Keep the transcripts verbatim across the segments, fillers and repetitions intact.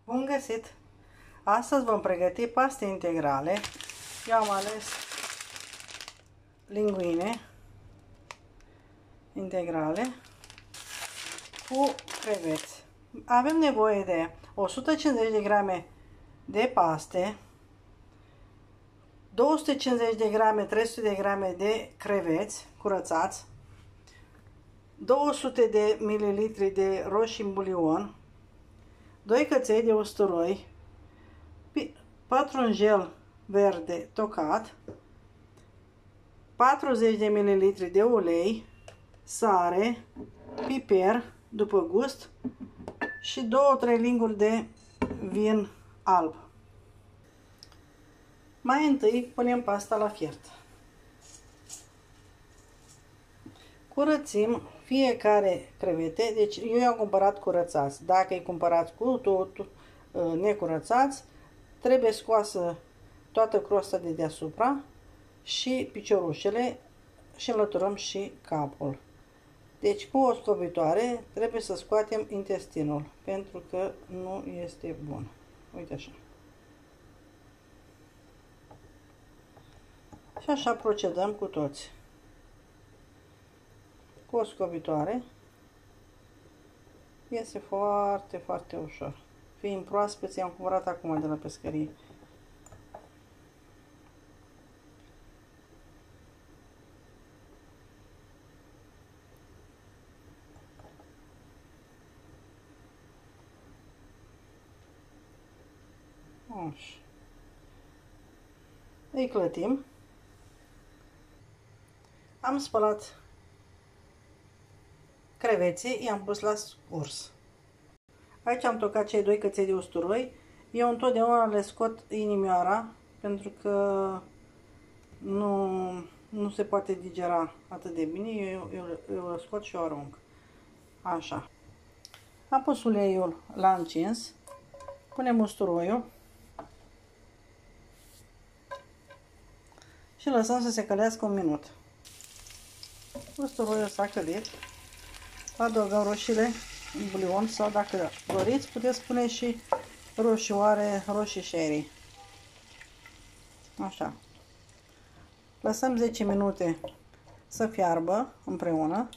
Bun găsit! Astăzi vom pregăti paste integrale. Eu am ales linguine integrale cu creveți. Avem nevoie de o sută cincizeci de grame de paste, două sute cincizeci de grame, trei sute de grame de creveți curățați, două sute de mililitri de roșii în bulion, doi căței de usturoi, pătrunjel verde tocat, patruzeci de mililitri de ulei, sare, piper după gust și două trei linguri de vin alb. Mai întâi punem pasta la fiert. Curățim fiecare crevete, deci eu i-am cumpărat curățați. Dacă îi cumpărați cu totul necurățați, trebuie scoasă toată crosta de deasupra și piciorușele și înlăturăm și capul. Deci cu o scobitoare trebuie să scoatem intestinul, pentru că nu este bun. Uite așa. Și așa procedăm cu toți. Cu o scobitoare iese foarte, foarte ușor. Fiind proaspeți, i-am cumpărat acum de la pescărie. Așa. Îi clătim. Am spălat creveții, i-am pus la scurs. Aici am tocat cei doi căței de usturoi. Eu întotdeauna le scot inimioara, pentru că nu, nu se poate digera atât de bine. Eu, eu, eu le scot și o arunc. Așa. Am pus uleiul la încins. Punem usturoiul. Și lăsăm să se călească un minut. Usturoiul s-a călit. Adăugăm roșiile în bulion sau, dacă doriți, puteți pune și roșioare, roșii sherry. Așa. Lăsăm zece minute să fiarbă împreună.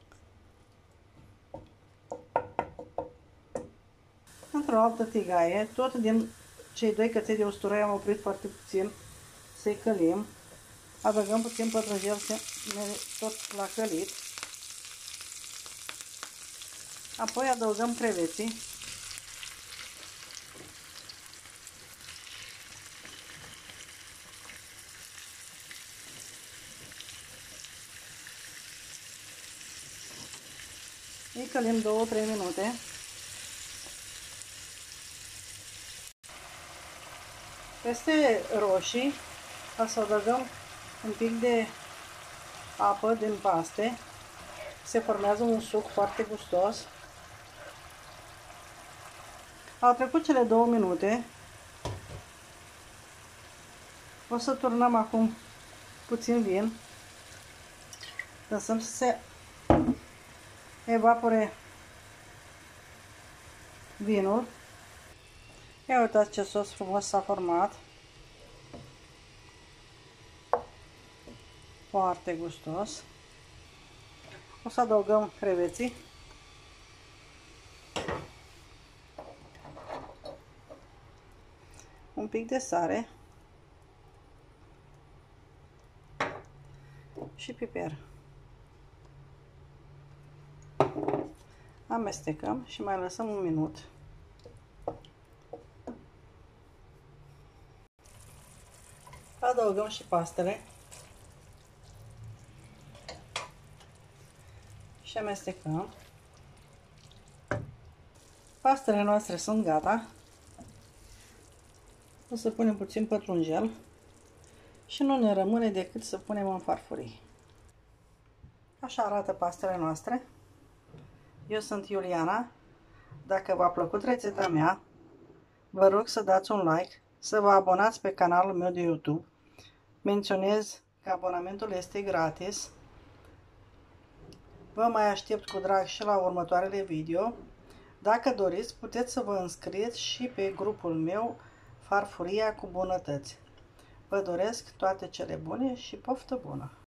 Într-o altă tigaie, tot din cei doi căței de usturoi am oprit foarte puțin să-i călim. Adăugăm puțin pătrunjel, tot la călit. Apoi adăugăm creveții. Îi călim două trei minute. Peste roșii o să adăugăm un pic de apă din paste. Se formează un suc foarte gustos. Au trecut cele două minute. O să turnăm acum puțin vin. Lăsăm să se evapore vinul. Ia uitați ce sos frumos s-a format. Foarte gustos. O să adăugăm creveții. Un pic de sare. Și piper. Amestecăm și mai lăsăm un minut. Adăugăm și pastele. Și amestecăm. Pastele noastre sunt gata. O să punem puțin pătrunjel și nu ne rămâne decât să punem în farfurii. Așa arată pastele noastre. Eu sunt Iuliana. Dacă v-a plăcut rețeta mea, vă rog să dați un like, să vă abonați pe canalul meu de YouTube. Menționez că abonamentul este gratis. Vă mai aștept cu drag și la următoarele video. Dacă doriți, puteți să vă înscrieți și pe grupul meu Farfuria cu Bunătăți. Vă doresc toate cele bune și poftă bună!